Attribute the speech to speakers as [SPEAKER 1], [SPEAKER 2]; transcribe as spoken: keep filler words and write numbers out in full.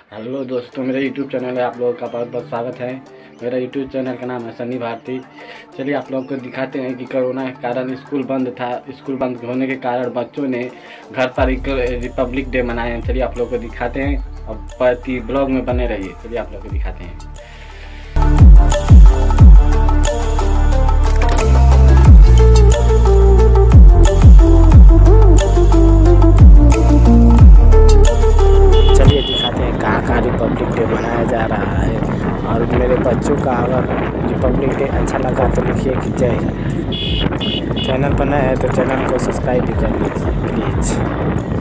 [SPEAKER 1] Hello दोस्तों, मेरे YouTube channel है, आप लोगों का बहुत बहुत स्वागत है। मेरा यूट्यूब चैनल का नाम है सनी भारती। चलिए आप लोगों को दिखाते हैं कि कोरोना के कारण स्कूल बंद था। स्कूल बंद होने के कारण बच्चों ने घर पर रिपब्लिक डे मनाए हैं। चलिए आप लोगों को दिखाते हैं और प्रति ब्लॉग में बने रहिए। चलिए आप लोगों को दिखाते हैं। चलिए दिखाते हैं कहाँ कहाँ रिपब्लिक डे मनाया जा रहा है। और मेरे बच्चों का अगर रिपब्लिक डे अच्छा लगा तो लिखिए कि जय हिंद। चैनल पर नया है तो चैनल को सब्सक्राइब भी कर लीजिए प्लीज़।